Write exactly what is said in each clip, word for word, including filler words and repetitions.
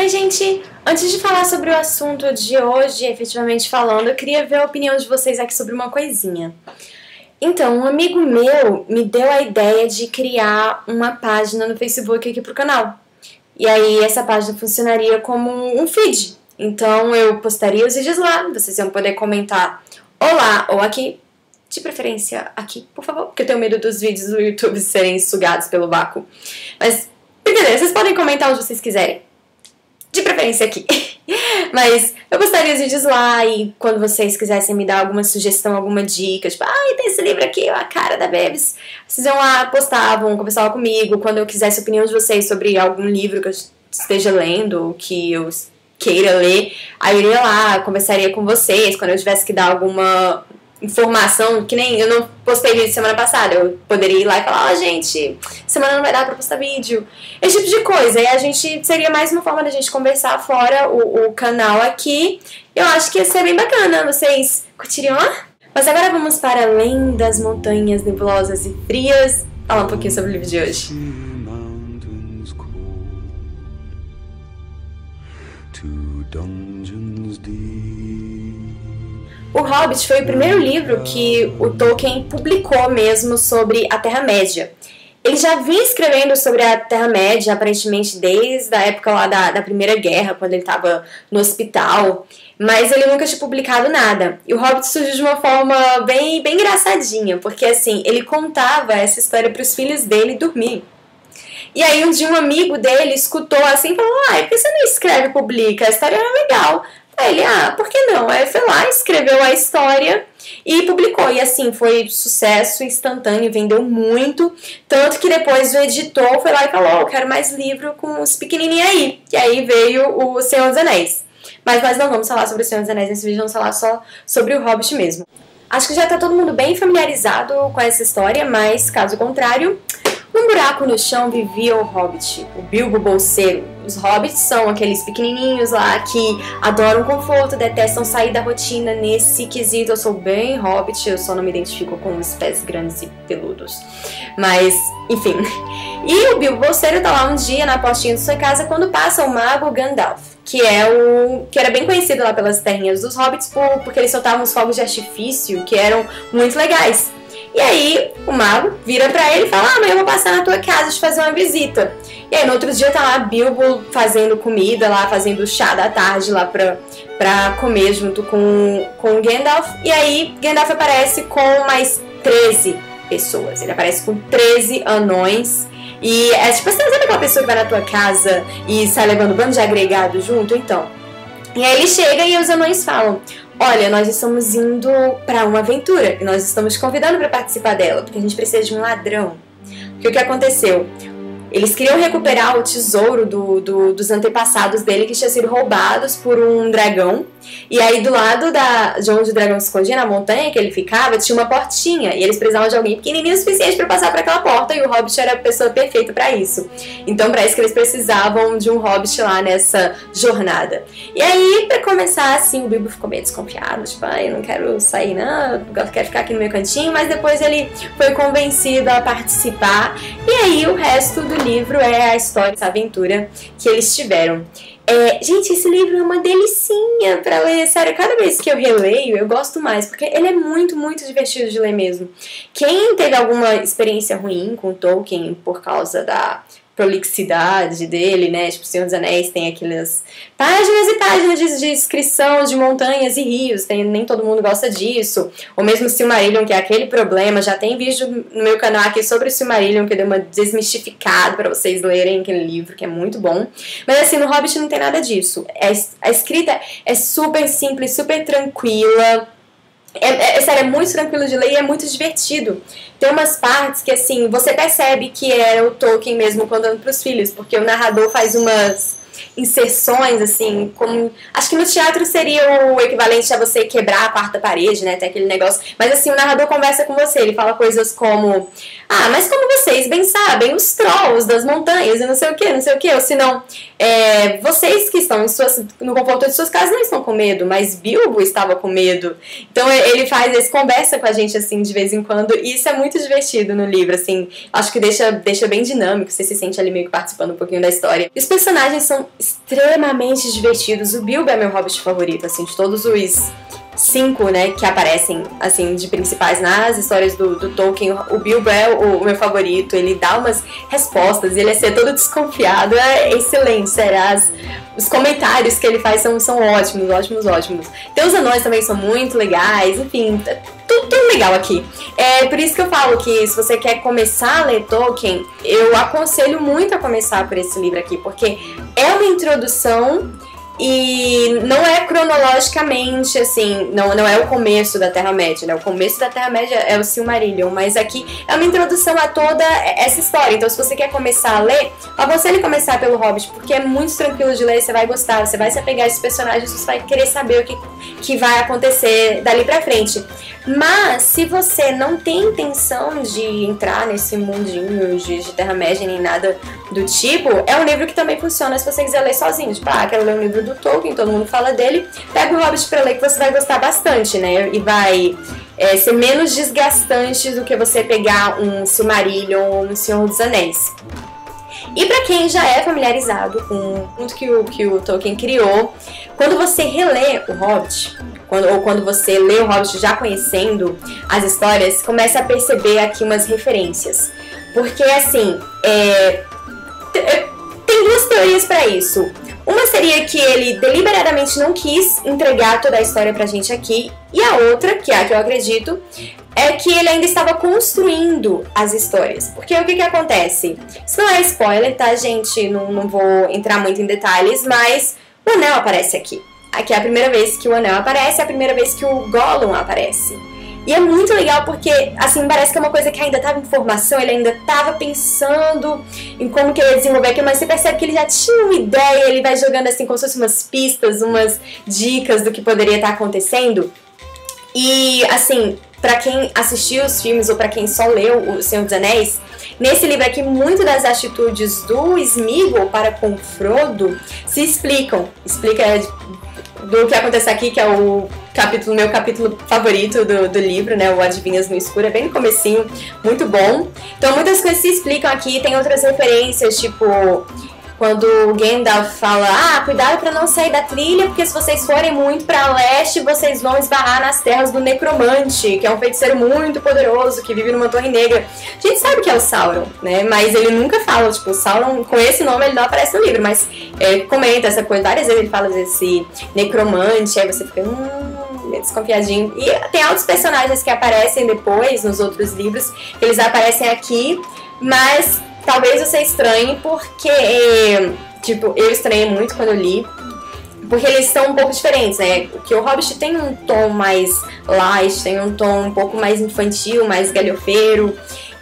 Oi, gente! Antes de falar sobre o assunto de hoje, efetivamente falando, eu queria ver a opinião de vocês aqui sobre uma coisinha. Então, um amigo meu me deu a ideia de criar uma página no Facebook aqui pro canal. E aí, essa página funcionaria como um feed. Então, eu postaria os vídeos lá, vocês iam poder comentar ou lá ou aqui. De preferência aqui, por favor, porque eu tenho medo dos vídeos do YouTube serem sugados pelo vácuo. Mas, brincadeira, vocês podem comentar onde vocês quiserem. De preferência aqui. Mas eu postaria os vídeos lá e quando vocês quisessem me dar alguma sugestão, alguma dica, tipo, ai, ah, tem esse livro aqui, a cara da Bebs, vocês iam lá, postavam, conversavam comigo. Quando eu quisesse a opinião de vocês sobre algum livro que eu esteja lendo, que eu queira ler, aí eu iria lá, conversaria com vocês. Quando eu tivesse que dar alguma informação, que nem eu não postei vídeo semana passada, eu poderia ir lá e falar, ó, oh, gente, semana não vai dar pra postar vídeo, esse tipo de coisa. E a gente, seria mais uma forma da gente conversar fora o, o canal aqui. Eu acho que ia ser bem bacana, vocês curtiriam lá? Mas agora vamos para além das montanhas nebulosas e frias, falar um pouquinho sobre o livro de hoje. O Hobbit foi o primeiro livro que o Tolkien publicou mesmo sobre a Terra-média. Ele já vinha escrevendo sobre a Terra-média, aparentemente, desde a época lá da, da Primeira Guerra, quando ele estava no hospital, mas ele nunca tinha publicado nada. E o Hobbit surgiu de uma forma bem, bem engraçadinha, porque assim, ele contava essa história para os filhos dele dormir. E aí um dia um amigo dele escutou assim e falou, ah, por que você não escreve e publica? A história era legal. Aí ele, ah, por que não? Aí foi lá, escreveu a história e publicou. E assim, foi sucesso instantâneo, vendeu muito. Tanto que depois o editor foi lá e falou, oh, eu quero mais livro com os pequenininhos aí. E aí veio o Senhor dos Anéis. Mas nós não vamos falar sobre o Senhor dos Anéis nesse vídeo, vamos falar só sobre o Hobbit mesmo. Acho que já tá todo mundo bem familiarizado com essa história, mas caso contrário, num buraco no chão vivia o Hobbit, o Bilbo Bolseiro. Os Hobbits são aqueles pequenininhos lá que adoram conforto, detestam sair da rotina. Nesse quesito eu sou bem Hobbit, eu só não me identifico com os pés grandes e peludos. Mas, enfim. E o Bilbo Bolseiro tá lá um dia na portinha de sua casa quando passa o mago Gandalf, que é o que era bem conhecido lá pelas terrinhas dos Hobbits por, porque eles soltavam os fogos de artifício que eram muito legais. E aí o mago vira pra ele e fala, ah, amanhã eu vou passar na tua casa te fazer uma visita. E aí no outro dia tá lá Bilbo fazendo comida lá, fazendo chá da tarde lá pra, pra comer junto com, com Gandalf. E aí Gandalf aparece com mais treze pessoas, ele aparece com treze anões. E é tipo, você sabe aquela pessoa que vai na tua casa e sai levando um bando de agregado junto? Então, e aí ele chega e os anões falam, olha, nós estamos indo pra uma aventura e nós estamos te convidando pra participar dela, porque a gente precisa de um ladrão. Porque o que aconteceu? Eles queriam recuperar o tesouro do, do, dos antepassados dele que tinha sido roubados por um dragão. E aí do lado da, de onde o dragão se escondia, na montanha que ele ficava, tinha uma portinha. E eles precisavam de alguém pequenininho o suficiente para passar por aquela porta. E o Hobbit era a pessoa perfeita para isso. Então para isso que eles precisavam de um Hobbit lá nessa jornada. E aí para começar assim, o Bilbo ficou meio desconfiado. Tipo, ah, eu não quero sair não, eu quero ficar aqui no meu cantinho. Mas depois ele foi convencido a participar. E aí o resto do livro é a história dessa aventura que eles tiveram. É, gente, esse livro é uma delicinha pra ler, sério, cada vez que eu releio eu gosto mais, porque ele é muito, muito divertido de ler mesmo. Quem teve alguma experiência ruim com Tolkien por causa da prolixidade dele, né, tipo, Senhor dos Anéis tem aquelas páginas e páginas de, de descrição de montanhas e rios, tem, nem todo mundo gosta disso, ou mesmo Silmarillion, que é aquele problema, já tem vídeo no meu canal aqui sobre o Silmarillion, que eu dei uma desmistificada pra vocês lerem aquele livro, que é muito bom, mas assim, no Hobbit não tem nada disso, é, a escrita é super simples, super tranquila. É, é, é, sério, é muito tranquilo de ler e é muito divertido. Tem umas partes que, assim, você percebe que é o Tolkien mesmo contando pros filhos, porque o narrador faz umas inserções, assim, como... Acho que no teatro seria o equivalente a você quebrar a quarta parede, né, tem aquele negócio. Mas, assim, o narrador conversa com você, ele fala coisas como... Ah, mas como vocês bem sabem, os trolls das montanhas e não sei o que, não sei o que, ou se não, é, vocês que estão em suas, no conforto de suas casas não estão com medo, mas Bilbo estava com medo. Então ele faz, ele conversa com a gente assim de vez em quando, e isso é muito divertido no livro, assim, acho que deixa, deixa bem dinâmico, você se sente ali meio que participando um pouquinho da história. E os personagens são extremamente divertidos. O Bilbo é meu hobbit favorito, assim, de todos os cinco, né, que aparecem, assim, de principais nas histórias do, do Tolkien. O Bilbo é o, o meu favorito, ele dá umas respostas, ele é ser todo desconfiado, é excelente, sério, as, os comentários que ele faz são, são ótimos, ótimos, ótimos. Então os anões também são muito legais, enfim, tudo, tudo legal aqui. É por isso que eu falo que se você quer começar a ler Tolkien, eu aconselho muito a começar por esse livro aqui, porque é uma introdução. E não é cronologicamente, assim, não, não é o começo da Terra-média, né? O começo da Terra-média é o Silmarillion, mas aqui é uma introdução a toda essa história. Então, se você quer começar a ler, eu aconselho começar pelo Hobbit, porque é muito tranquilo de ler, você vai gostar, você vai se apegar a esses personagens, você vai querer saber o que, que vai acontecer dali pra frente. Mas, se você não tem intenção de entrar nesse mundinho de, de Terra-média nem nada do tipo, é um livro que também funciona se você quiser ler sozinho. Tipo, ah, quero ler um livro do Tolkien, todo mundo fala dele, pega o Hobbit pra ler que você vai gostar bastante, né? E vai é, ser menos desgastante do que você pegar um Silmarillion ou um Senhor dos Anéis. E pra quem já é familiarizado com tudo que o, que o Tolkien criou, quando você relê o Hobbit, quando, ou quando você lê o Hobbit já conhecendo as histórias, começa a perceber aqui umas referências. Porque, assim, é, tem duas teorias pra isso. Uma seria que ele deliberadamente não quis entregar toda a história pra gente aqui, e a outra, que é a que eu acredito, é que ele ainda estava construindo as histórias. Porque o que que acontece? Isso não é spoiler, tá, gente? Não, não vou entrar muito em detalhes, mas o anel aparece aqui. Aqui é a primeira vez que o anel aparece, é a primeira vez que o Gollum aparece. E é muito legal porque, assim, parece que é uma coisa que ainda estava em formação, ele ainda estava pensando em como que ele ia desenvolver aquilo, mas você percebe que ele já tinha uma ideia, ele vai jogando, assim, como se fossem umas pistas, umas dicas do que poderia estar acontecendo. E, assim, pra quem assistiu os filmes ou pra quem só leu O Senhor dos Anéis, nesse livro aqui, muito das atitudes do Sméagol para com o Frodo se explicam. Explica do que acontece aqui, que é o capítulo, meu capítulo favorito do, do livro, né, o Adivinhas no Escuro, é bem no comecinho, muito bom. Então muitas coisas se explicam aqui, tem outras referências, tipo quando o Gandalf fala, ah, cuidado pra não sair da trilha, porque se vocês forem muito pra leste, vocês vão esbarrar nas terras do Necromante, que é um feiticeiro muito poderoso, que vive numa torre negra. A gente sabe que é o Sauron, né, mas ele nunca fala, tipo, o Sauron, com esse nome ele não aparece no livro, mas é, comenta essa coisa, várias vezes ele fala desse Necromante, aí você fica, hum, desconfiadinho. E tem outros personagens que aparecem depois, nos outros livros, que eles aparecem aqui, mas talvez você estranhe porque, tipo, eu estranhei muito quando eu li, porque eles são um pouco diferentes, né? Que o Hobbit tem um tom mais light, tem um tom um pouco mais infantil, mais galhofeiro.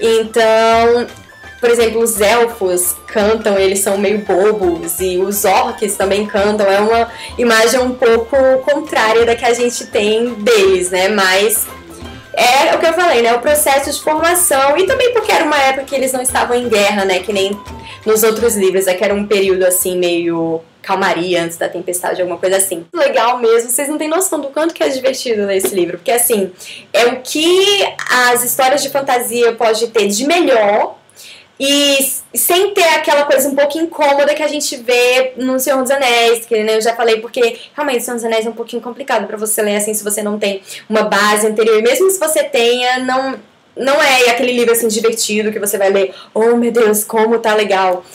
Então, por exemplo, os elfos cantam, eles são meio bobos, e os orcs também cantam. É uma imagem um pouco contrária da que a gente tem deles, né? Mas é o que eu falei, né? O processo de formação, e também porque era uma época que eles não estavam em guerra, né? Que nem nos outros livros, é que era um período assim meio calmaria antes da tempestade, alguma coisa assim. Legal mesmo, vocês não têm noção do quanto que é divertido ler esse livro, porque assim, é o que as histórias de fantasia pode ter de melhor, e sem ter aquela coisa um pouco incômoda que a gente vê no Senhor dos Anéis, que né, eu já falei, porque realmente o Senhor dos Anéis é um pouquinho complicado pra você ler assim, se você não tem uma base anterior, e mesmo se você tenha, não, não é aquele livro assim divertido que você vai ler, oh meu Deus, como tá legal.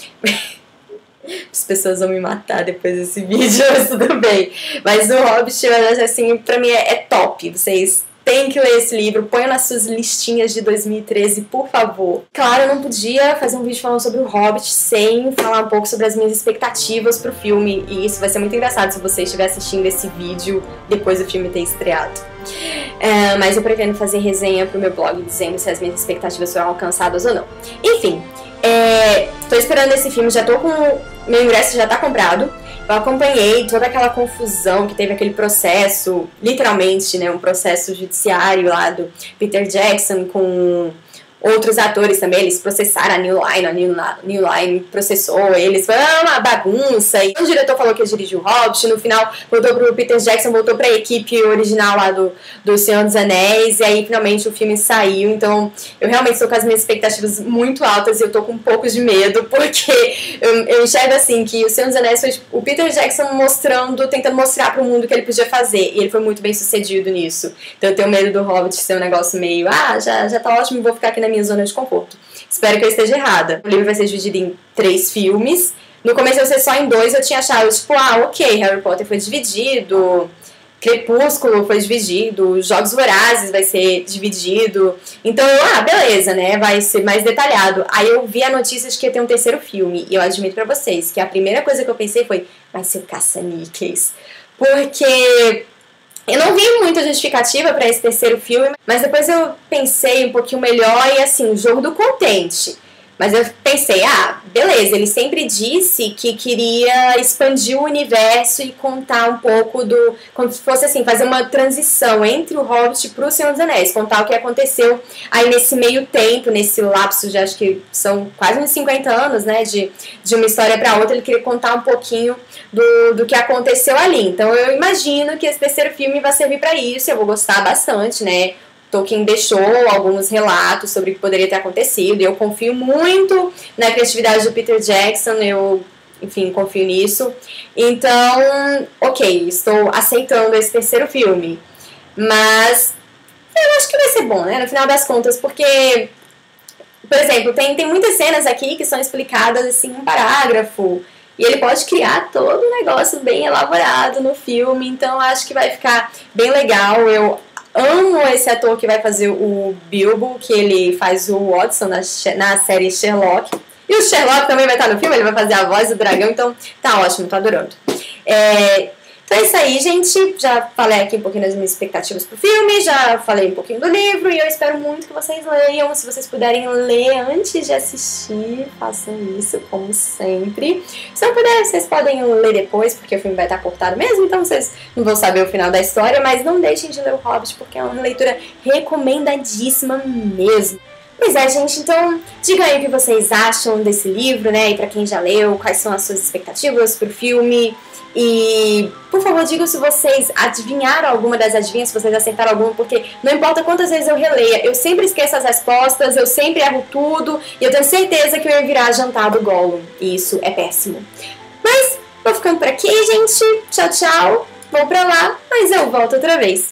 As pessoas vão me matar depois desse vídeo, mas tudo bem. Mas o Hobbit, assim, pra mim é, é top. Vocês têm que ler esse livro, ponham nas suas listinhas de dois mil e treze, por favor. Claro, eu não podia fazer um vídeo falando sobre o Hobbit sem falar um pouco sobre as minhas expectativas pro filme, e isso vai ser muito engraçado se você estiver assistindo esse vídeo depois do filme ter estreado. É, mas eu pretendo fazer resenha pro meu blog dizendo se as minhas expectativas foram alcançadas ou não. Enfim, é, tô esperando esse filme, já tô com... meu ingresso já tá comprado. Eu acompanhei toda aquela confusão que teve, aquele processo, literalmente, né, um processo judiciário lá do Peter Jackson com outros atores também, eles processaram a New Line, a New, New Line processou eles, foi uma bagunça, e o diretor falou que ia dirigir o Hobbit, no final voltou pro Peter Jackson, voltou pra equipe original lá do, do Senhor dos Anéis, e aí finalmente o filme saiu, então eu realmente estou com as minhas expectativas muito altas e eu tô com um pouco de medo, porque eu, eu enxergo assim, que o Senhor dos Anéis foi o Peter Jackson mostrando, tentando mostrar pro mundo o que ele podia fazer, e ele foi muito bem sucedido nisso, então eu tenho medo do Hobbit ser um negócio meio, ah, já, já tá ótimo, vou ficar aqui na minha zona de conforto. Espero que eu esteja errada. O livro vai ser dividido em três filmes. No começo ia ser só em dois, eu tinha achado, tipo, ah, ok, Harry Potter foi dividido, Crepúsculo foi dividido, Jogos Vorazes vai ser dividido. Então, ah, beleza, né, vai ser mais detalhado. Aí eu vi a notícia de que ia ter um terceiro filme, e eu admito pra vocês que a primeira coisa que eu pensei foi, vai ser o Caça-Níqueis. Porque eu não vi muita justificativa para esse terceiro filme, mas depois eu pensei um pouquinho melhor e assim, o jogo do contente. Mas eu pensei, ah, beleza, ele sempre disse que queria expandir o universo e contar um pouco do... como se fosse assim, fazer uma transição entre o Hobbit pro Senhor dos Anéis, contar o que aconteceu aí nesse meio tempo, nesse lapso de acho que são quase uns cinquenta anos, né, de, de uma história para outra, ele queria contar um pouquinho do, do que aconteceu ali. Então eu imagino que esse terceiro filme vai servir para isso, eu vou gostar bastante, né. Tolkien deixou alguns relatos sobre o que poderia ter acontecido, e eu confio muito na criatividade do Peter Jackson, eu, enfim, confio nisso. Então, ok, estou aceitando esse terceiro filme, mas eu acho que vai ser bom, né, no final das contas, porque, por exemplo, tem, tem muitas cenas aqui que são explicadas assim, em um parágrafo, e ele pode criar todo um negócio bem elaborado no filme, então acho que vai ficar bem legal. Eu amo esse ator que vai fazer o Bilbo, que ele faz o Watson na, na série Sherlock. E o Sherlock também vai estar no filme, ele vai fazer a voz do dragão, então tá ótimo, tô adorando. É, então é isso aí, gente. Já falei aqui um pouquinho das minhas expectativas pro filme, já falei um pouquinho do livro, e eu espero muito que vocês leiam. Se vocês puderem ler antes de assistir, façam isso, como sempre. Se não puder, vocês podem ler depois, porque o filme vai estar cortado mesmo, então vocês não vão saber o final da história, mas não deixem de ler o Hobbit, porque é uma leitura recomendadíssima mesmo. Pois é, gente, então digam aí o que vocês acham desse livro, né, e pra quem já leu, quais são as suas expectativas pro filme. E, por favor, digam se vocês adivinharam alguma das adivinhas, se vocês acertaram alguma, porque não importa quantas vezes eu releia, eu sempre esqueço as respostas, eu sempre erro tudo, e eu tenho certeza que eu ia virar jantar do Gollum, e isso é péssimo. Mas, vou ficando por aqui, gente. Tchau, tchau. Vou pra lá, mas eu volto outra vez.